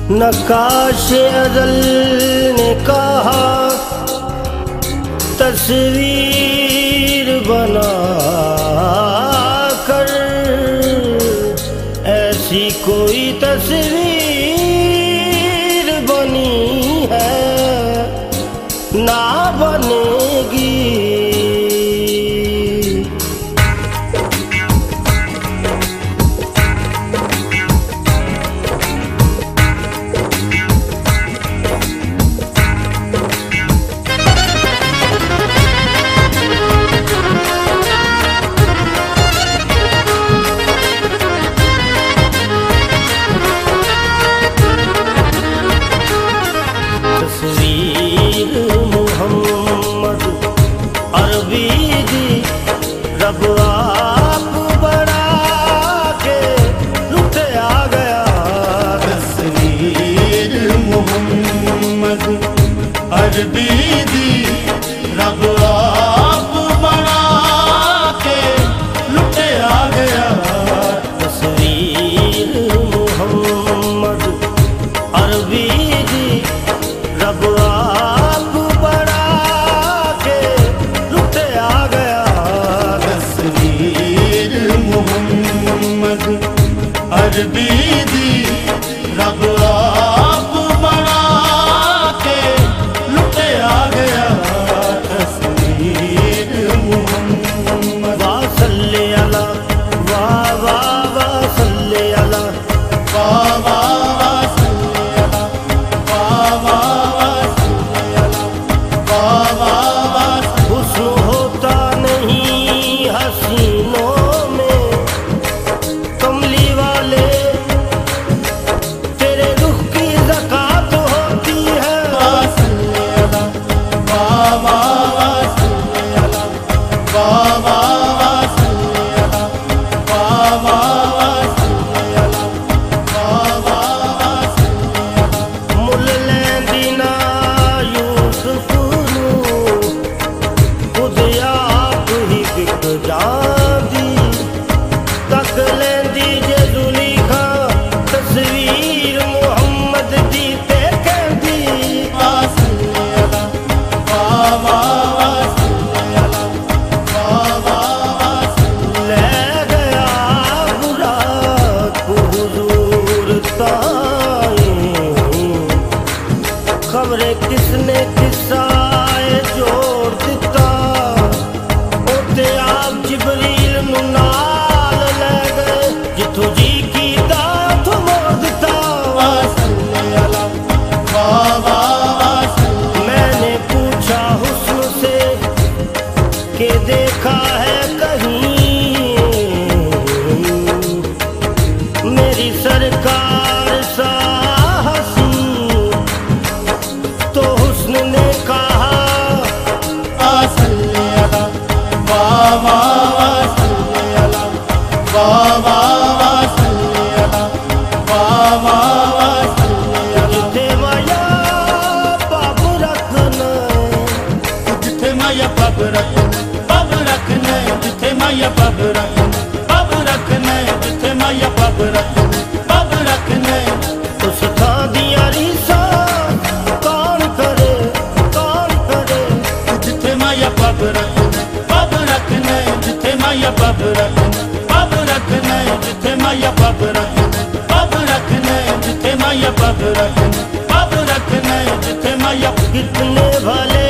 नक्काश अज़ल ने कहा तस्वीर बना कर, ऐसी कोई तस्वीर बनी है ना बनेगी। रब आप बड़ा के लुटे आ गया। तस्वीर मोहम्मद अरबी दी रब आप बड़ा के लुटे आ गया। तस्वीर मोहम्मद अरबी दी रब आप बड़ा के लुटे आ गया। मोहम्मद अरबी दी रब आप बड़ा के लुटे आ गया। तस्वीर मोहम्मद वाह सल्ले अला वाह वाह वाह सल्ले अला वाह वाह सल्ले अला वाह वाह सल्ले अला वाह वाह। हुस्न होता नहीं हसीनों में, कमली वाले तेरे रुख की ज़कात होती है। वाह सल्ले अला वाह वाह सल्ले अला वाह वाह सल्ले अला वाह वाह सल्ले अला वाह वाह सल्ले अला। मुल लैंदी ना यूसुफ नू खुद आप ही बिक जांदी, तक लैंदी जे ज़ुलीखा तस्वीर मुहम्मद दी ते कहंदी। वाह सल्ले अला वाह वाह सल्ले अला वाह वाह सल्ले ले गया बुराक हुजूर ताईं, खबरे किसने किस्साए जोड़ दिता। ओते आप जिबरील नू नाल ले गए, जिथों जी कीता उत्थों मोड़ दिता। वाह सल्ले अला वाह वाह सल्ले मैंने पूछा हुस्न से कि देखा है कहीं मेरी सरकार सा हसी, तो हुस्न ने कहा सल्ले अला वाह वाह सल्ले अला वाह वाह सल्ले अला वाह वाह सल्ले अला। जिथे माया पाप रखना जिथे माया पब रखने जिथे माया पब रखने जिथे माया पब रखने। उस थां दियां रीसां कौन करे जिथे माया पब रखने जिथे माया पब रखने जिथे माया पब रखने जिथे माया पब रखने जिथे माया। कितने भले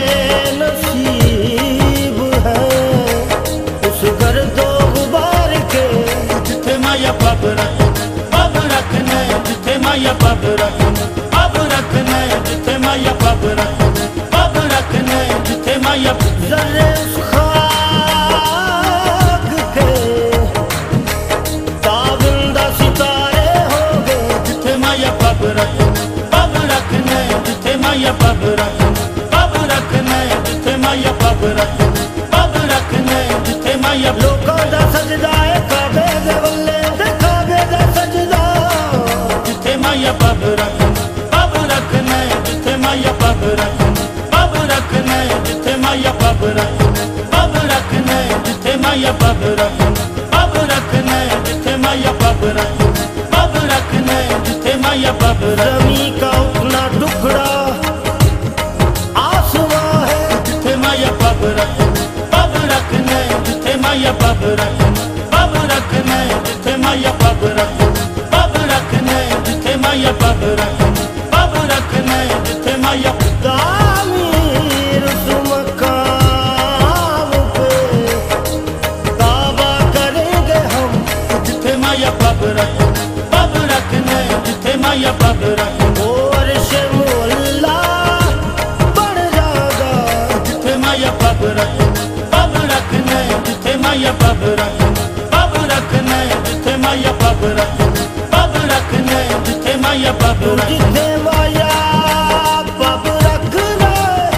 नसीब हैं उस गर्दो गुबार के, जिथे माया पब रखने जिथे माया पब रखने जिथे माया पब रखने जिथे माया। ज़र्रे उस खाक के ताबिंदा सितारे हो गए। जिथे माया पब रखने जिथे माया पब रखने जिथे माया पब रखने जिथे माया। लोकां दा सजदा है काबे दे वल्ले ते काबे दा सजदा। जिथे माया पब रखने जिथे माया पब रखने जिथे माया पब रखने जिथे माया पब रखने जिथे माया पब रखने बब रखने जिथे माया बब जमी का उतना टुकड़ा आसमां है जिथे माया बब रखने जिथे माया बब रखने जिथे माया बब रखने जिथे माया बब रखने जिथे माया तामीर तुम काम पे दावा करेंगे हम जिथे माया बब रखने जिथे माया बब रखने और शमुल्ला बढ़ जाएगा जिथे माया बब रखने जिथे माया बब रखने जिथे माया बब रखने जिथे माया बब जिथे माया बब रखना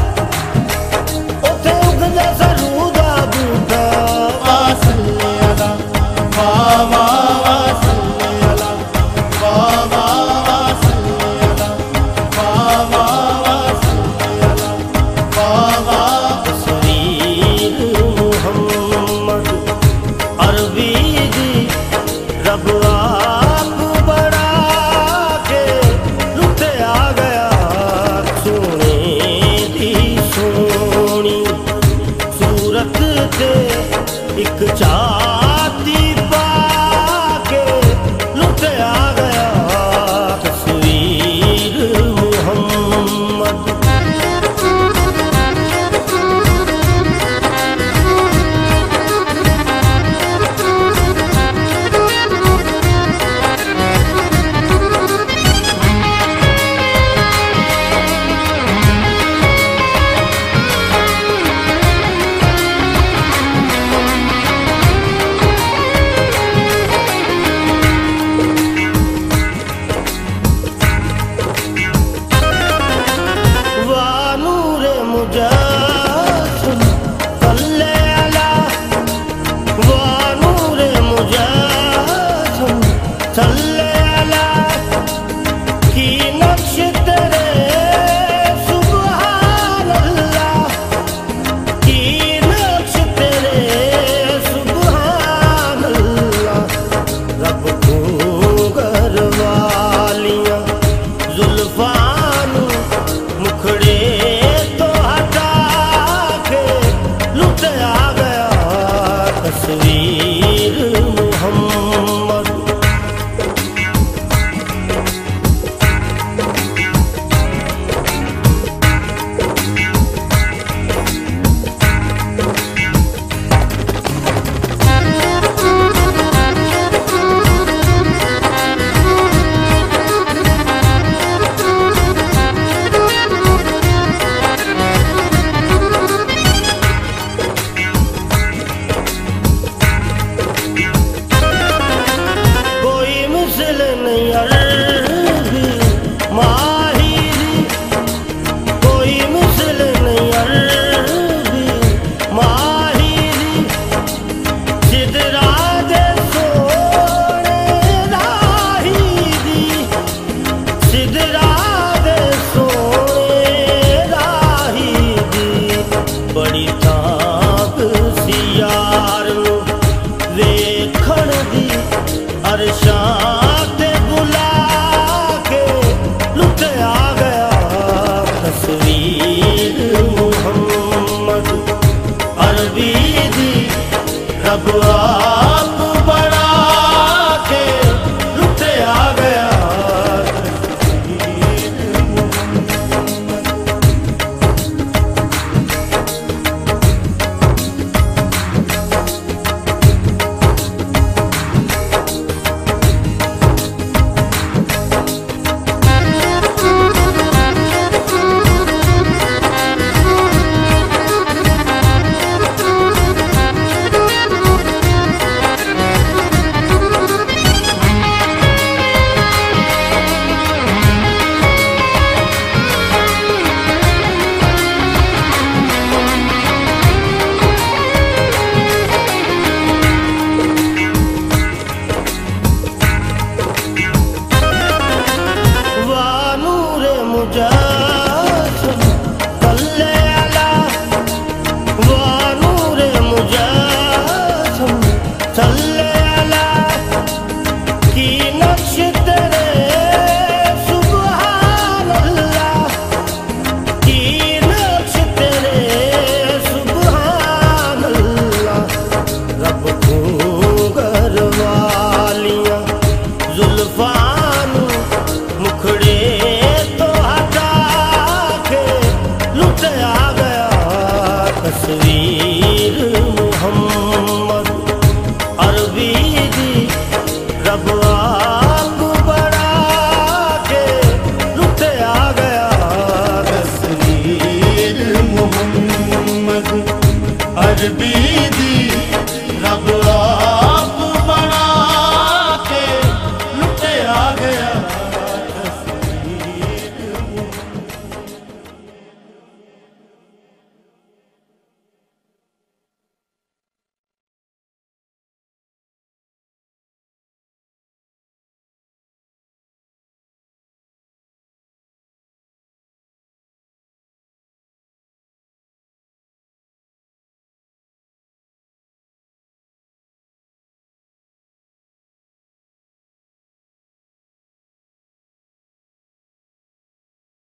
उथे उगदा सरूदा बूटा वासल्ले अला वाह वाह वासल्ले अला वाह वाह वासल्ले अला वाह वाह वासल्ले अला वाह वाह तस्वीर मुहम्मद अरबी दी रब आप बड़ा के लुटे आ गया सोने दी सोनी सूरत ते एक चाती पाके लुटे आ गया तस्वीर मुहम्मद वानूरे मुजस्सिम सल्ले अला वानूरे मुजस्सिम सल्ले अला की नक्श तेरे सुभान अल्लाह की नक्श तेरे सुभान अल्लाह रब घूंगर वालियां जुल्फान मुखड़े तो हटा के लुटे आ गया तस्वीर मुहम्मद कोई मिसल नहीं अरबी माहिरी कोई मिसल नहीं अरबी माहिरी सिदरा दे सोने राही दी सिदरा दे सोने राही दी बड़ी ताक सी यार नू वेखण दी अरशां ते बुला के लुटे आ गया तस्वीर मुहम्मद अरबी दी रब